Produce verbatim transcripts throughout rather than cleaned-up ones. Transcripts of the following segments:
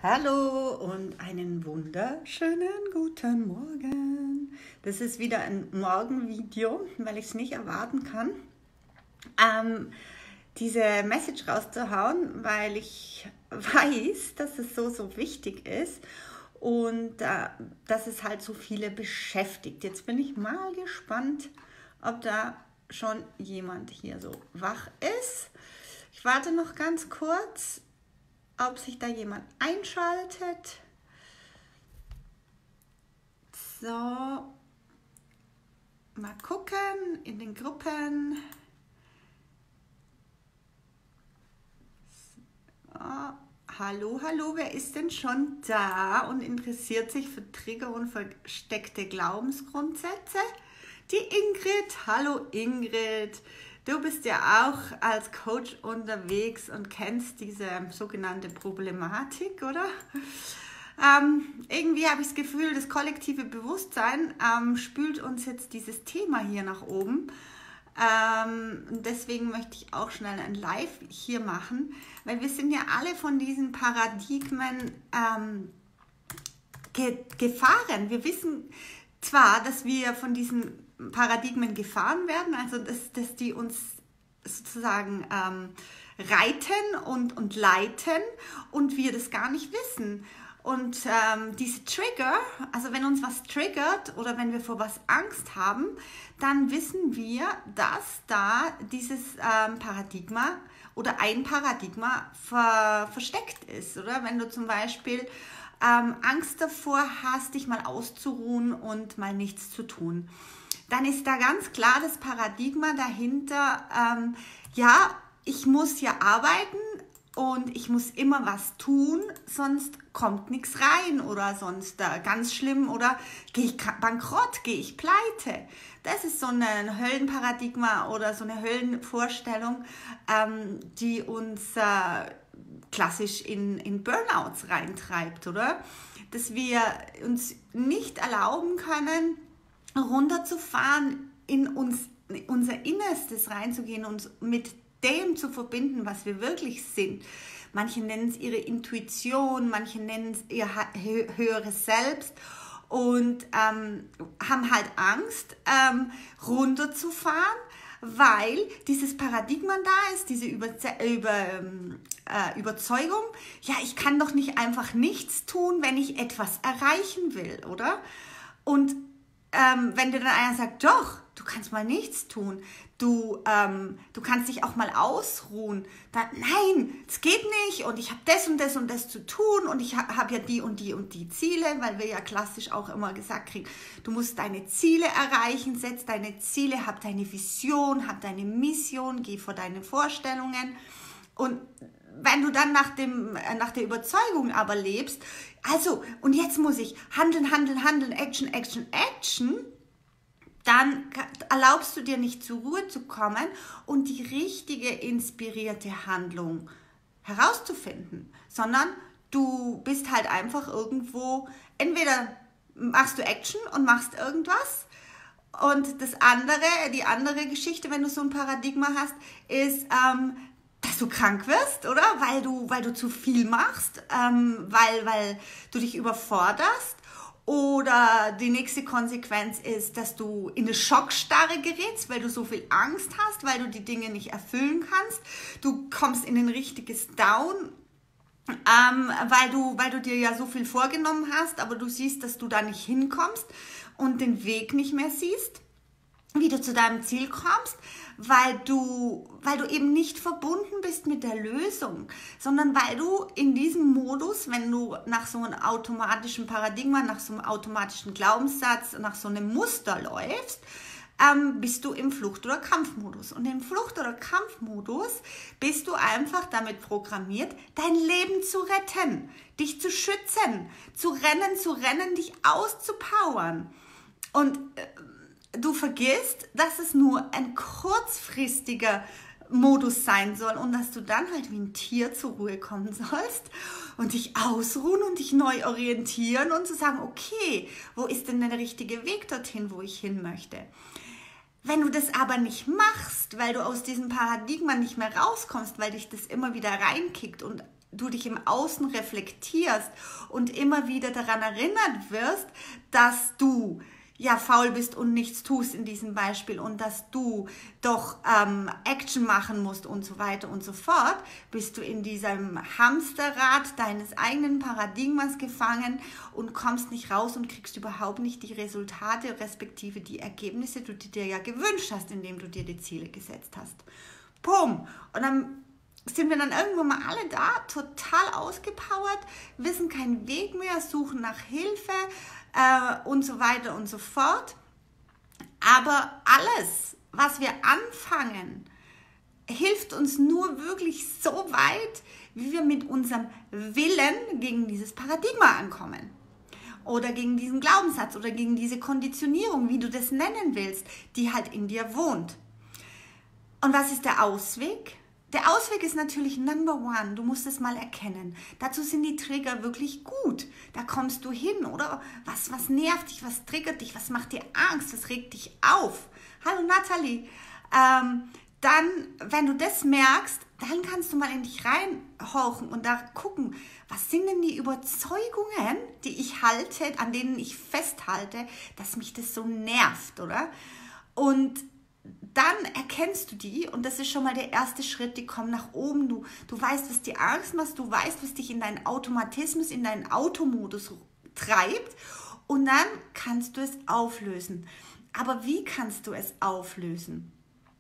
Hallo und einen wunderschönen guten Morgen. Das ist wieder ein Morgenvideo, weil ich es nicht erwarten kann, ähm, diese Message rauszuhauen, weil ich weiß, dass es so, so wichtig ist und äh, dass es halt so viele beschäftigt. Jetzt bin ich mal gespannt, ob da schon jemand hier so wach ist. Ich warte noch ganz kurz, ob sich da jemand einschaltet. So, mal gucken in den Gruppen. So, hallo, hallo, wer ist denn schon da und interessiert sich für Trigger und versteckte Glaubensgrundsätze? Die Ingrid. Hallo Ingrid. Du bist ja auch als Coach unterwegs und kennst diese sogenannte Problematik, oder? Ähm, irgendwie habe ich das Gefühl, das kollektive Bewusstsein ähm, spült uns jetzt dieses Thema hier nach oben. Ähm, deswegen möchte ich auch schnell ein Live hier machen, weil wir sind ja alle von diesen Paradigmen ähm, ge gefahren. Wir wissen zwar, dass wir von diesen Paradigmen gefahren werden, also dass, dass die uns sozusagen ähm, reiten und, und leiten und wir das gar nicht wissen. Und ähm, diese Trigger, also wenn uns was triggert oder wenn wir vor was Angst haben, dann wissen wir, dass da dieses ähm, Paradigma oder ein Paradigma ver versteckt ist. Oder wenn du zum Beispiel ähm, Angst davor hast, dich mal auszuruhen und mal nichts zu tun, dann ist da ganz klar das Paradigma dahinter, ähm, ja, ich muss ja arbeiten und ich muss immer was tun, sonst kommt nichts rein oder sonst äh, ganz schlimm oder gehe ich bankrott, gehe ich pleite. Das ist so ein Höllenparadigma oder so eine Höllenvorstellung, ähm, die uns äh, klassisch in, in Burnouts reintreibt, oder? Dass wir uns nicht erlauben können, runterzufahren, in uns, in unser Innerstes reinzugehen und mit dem zu verbinden, was wir wirklich sind. Manche nennen es ihre Intuition, manche nennen es ihr höheres Selbst und ähm, haben halt Angst, ähm, runterzufahren, weil dieses Paradigma da ist, diese Über, über, äh, Überzeugung, ja, ich kann doch nicht einfach nichts tun, wenn ich etwas erreichen will, oder? Und Ähm, wenn dir dann einer sagt, doch, du kannst mal nichts tun, du, ähm, du kannst dich auch mal ausruhen, dann, nein, es geht nicht und ich habe das und das und das zu tun und ich habe hab ja die und die und die Ziele, weil wir ja klassisch auch immer gesagt kriegen, du musst deine Ziele erreichen, setz deine Ziele, hab deine Vision, hab deine Mission, geh vor deine Vorstellungen und wenn du dann nach, dem, nach der Überzeugung aber lebst, also, und jetzt muss ich handeln, handeln, handeln, Action, Action, Action, dann erlaubst du dir nicht zur Ruhe zu kommen und die richtige inspirierte Handlung herauszufinden, sondern du bist halt einfach irgendwo, entweder machst du Action und machst irgendwas, und das andere, die andere Geschichte, wenn du so ein Paradigma hast, ist, ähm, dass du krank wirst, oder? Weil du, weil du zu viel machst, ähm, weil, weil du dich überforderst. Oder die nächste Konsequenz ist, dass du in eine Schockstarre gerätst, weil du so viel Angst hast, weil du die Dinge nicht erfüllen kannst. Du kommst in ein richtiges Down, ähm, weil du, weil du dir ja so viel vorgenommen hast, aber du siehst, dass du da nicht hinkommst und den Weg nicht mehr siehst, wie du zu deinem Ziel kommst, weil du, weil du eben nicht verbunden bist mit der Lösung, sondern weil du in diesem Modus, wenn du nach so einem automatischen Paradigma, nach so einem automatischen Glaubenssatz, nach so einem Muster läufst, ähm, bist du im Flucht- oder Kampfmodus. Und im Flucht- oder Kampfmodus bist du einfach damit programmiert, dein Leben zu retten, dich zu schützen, zu rennen, zu rennen, dich auszupowern. Und äh, du vergisst, dass es nur ein kurzfristiger Modus sein soll und dass du dann halt wie ein Tier zur Ruhe kommen sollst und dich ausruhen und dich neu orientieren und zu sagen, okay, wo ist denn der richtige Weg dorthin, wo ich hin möchte? Wenn du das aber nicht machst, weil du aus diesem Paradigma nicht mehr rauskommst, weil dich das immer wieder reinkickt und du dich im Außen reflektierst und immer wieder daran erinnert wirst, dass du ja faul bist und nichts tust in diesem Beispiel und dass du doch ähm, Action machen musst und so weiter und so fort, bist du in diesem Hamsterrad deines eigenen Paradigmas gefangen und kommst nicht raus und kriegst überhaupt nicht die Resultate, respektive die Ergebnisse, die du dir ja gewünscht hast, indem du dir die Ziele gesetzt hast. Pum! Und dann sind wir dann irgendwann mal alle da, total ausgepowert, wissen keinen Weg mehr, suchen nach Hilfe, äh, und so weiter und so fort. Aber alles, was wir anfangen, hilft uns nur wirklich so weit, wie wir mit unserem Willen gegen dieses Paradigma ankommen. Oder gegen diesen Glaubenssatz oder gegen diese Konditionierung, wie du das nennen willst, die halt in dir wohnt. Und was ist der Ausweg? Der Ausweg ist natürlich Number One. Du musst es mal erkennen. Dazu sind die Trigger wirklich gut. Da kommst du hin, oder? Was, was nervt dich? Was triggert dich? Was macht dir Angst? Was regt dich auf? Hallo Nathalie. Ähm, dann, wenn du das merkst, dann kannst du mal in dich reinhorchen und da gucken, was sind denn die Überzeugungen, die ich halte, an denen ich festhalte, dass mich das so nervt, oder? Und dann erkennst du die und das ist schon mal der erste Schritt, die kommen nach oben. Du, du weißt, was dir Angst macht, du weißt, was dich in deinen Automatismus, in deinen Automodus treibt und dann kannst du es auflösen. Aber wie kannst du es auflösen?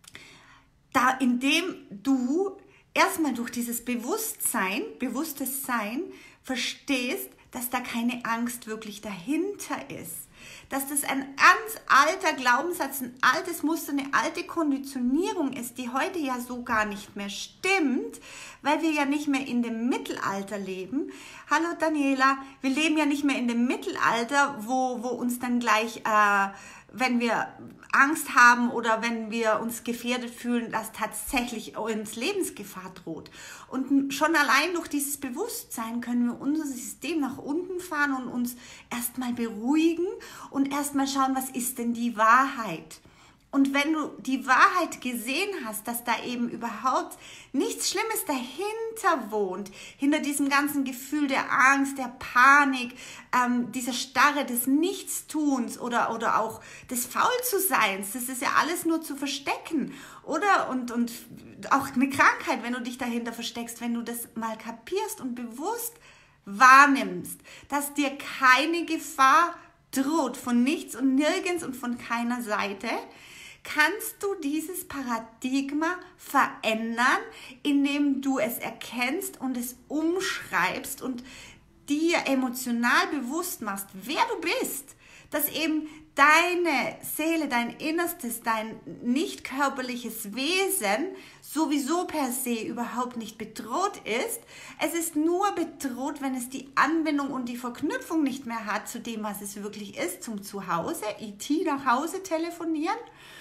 Da, indem du erstmal durch dieses Bewusstsein, bewusstes Sein, verstehst, dass da keine Angst wirklich dahinter ist. Dass das ein ganz alter Glaubenssatz, ein altes Muster, eine alte Konditionierung ist, die heute ja so gar nicht mehr stimmt, weil wir ja nicht mehr in dem Mittelalter leben. Hallo Daniela, wir leben ja nicht mehr in dem Mittelalter, wo, wo uns dann gleich, äh, wenn wir Angst haben oder wenn wir uns gefährdet fühlen, dass tatsächlich uns Lebensgefahr droht. Und schon allein durch dieses Bewusstsein können wir unser System nach unten fahren und uns erstmal beruhigen und erstmal schauen, was ist denn die Wahrheit? Und wenn du die Wahrheit gesehen hast, dass da eben überhaupt nichts Schlimmes dahinter wohnt, hinter diesem ganzen Gefühl der Angst, der Panik, ähm, dieser Starre des Nichtstuns oder, oder auch des Faulzuseins, das ist ja alles nur zu verstecken, oder? Und, und auch eine Krankheit, wenn du dich dahinter versteckst, wenn du das mal kapierst und bewusst wahrnimmst, dass dir keine Gefahr droht, von nichts und nirgends und von keiner Seite, kannst du dieses Paradigma verändern, indem du es erkennst und es umschreibst und dir emotional bewusst machst, wer du bist, dass eben deine Seele, dein Innerstes, dein nicht körperliches Wesen sowieso per se überhaupt nicht bedroht ist. Es ist nur bedroht, wenn es die Anbindung und die Verknüpfung nicht mehr hat zu dem, was es wirklich ist, zum Zuhause, E T nach Hause telefonieren.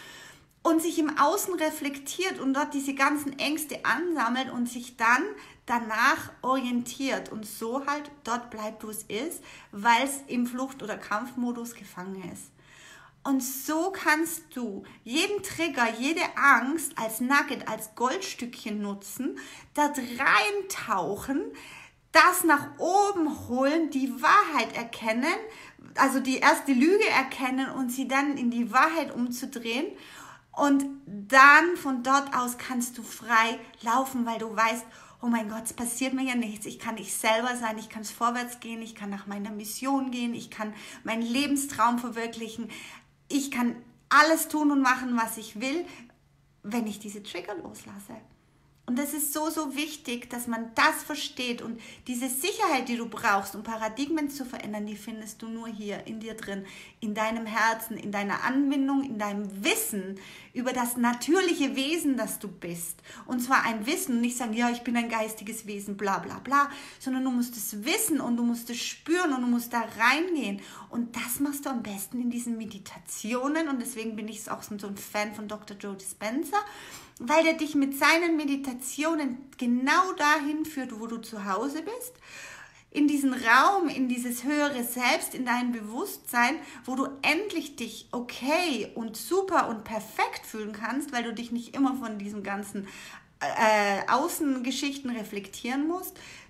Und sich im Außen reflektiert und dort diese ganzen Ängste ansammelt und sich dann danach orientiert und so halt dort bleibt, wo es ist, weil es im Flucht- oder Kampfmodus gefangen ist. Und so kannst du jeden Trigger, jede Angst als Nugget, als Goldstückchen nutzen, da reintauchen, das nach oben holen, die Wahrheit erkennen, also die erste Lüge erkennen und sie dann in die Wahrheit umzudrehen. Und dann von dort aus kannst du frei laufen, weil du weißt, oh mein Gott, es passiert mir ja nichts. Ich kann ich selber sein, ich kann es vorwärts gehen, ich kann nach meiner Mission gehen, ich kann meinen Lebenstraum verwirklichen. Ich kann alles tun und machen, was ich will, wenn ich diese Trigger loslasse. Und das ist so, so wichtig, dass man das versteht und diese Sicherheit, die du brauchst, um Paradigmen zu verändern, die findest du nur hier in dir drin, in deinem Herzen, in deiner Anbindung, in deinem Wissen über das natürliche Wesen, das du bist. Und zwar ein Wissen und nicht sagen, ja, ich bin ein geistiges Wesen, bla bla bla, sondern du musst es wissen und du musst es spüren und du musst da reingehen. Und das machst du am besten in diesen Meditationen und deswegen bin ich auch so ein Fan von Doktor Joe Dispenza, weil der dich mit seinen Meditationen genau dahin führt, wo du zu Hause bist, in diesen Raum, in dieses höhere Selbst, in dein Bewusstsein, wo du endlich dich okay und super und perfekt fühlen kannst, weil du dich nicht immer von diesen ganzen äh, Außengeschichten reflektieren musst.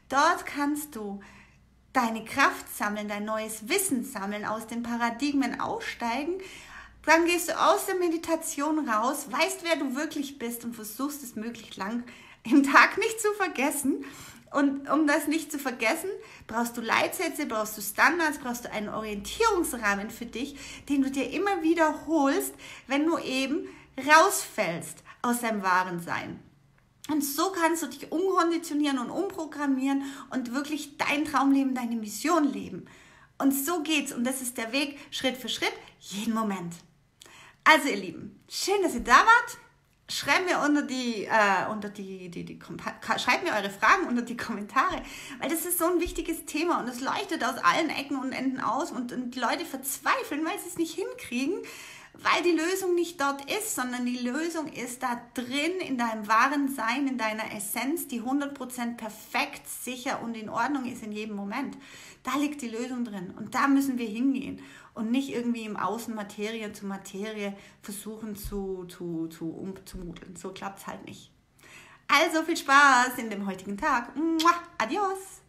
Dort kannst du deine Kraft sammeln, dein neues Wissen sammeln, aus den Paradigmen aussteigen. Dann gehst du aus der Meditation raus, weißt, wer du wirklich bist und versuchst es möglichst lang im Tag nicht zu vergessen. Und um das nicht zu vergessen, brauchst du Leitsätze, brauchst du Standards, brauchst du einen Orientierungsrahmen für dich, den du dir immer wiederholst, wenn du eben rausfällst aus deinem wahren Sein. Und so kannst du dich umkonditionieren und umprogrammieren und wirklich dein Traumleben, deine Mission leben. Und so geht's. Und das ist der Weg Schritt für Schritt, jeden Moment. Also ihr Lieben, schön, dass ihr da wart. Schreibt mir unter die, äh, unter die, die, die, schreibt mir eure Fragen unter die Kommentare, weil das ist so ein wichtiges Thema und es leuchtet aus allen Ecken und Enden aus und, und die Leute verzweifeln, weil sie es nicht hinkriegen, weil die Lösung nicht dort ist, sondern die Lösung ist da drin in deinem wahren Sein, in deiner Essenz, die hundert Prozent perfekt, sicher und in Ordnung ist in jedem Moment. Da liegt die Lösung drin und da müssen wir hingehen und nicht irgendwie im Außen Materie zu Materie versuchen zu, zu, zu umzumudeln. So klappt es halt nicht. Also viel Spaß in dem heutigen Tag. Adios!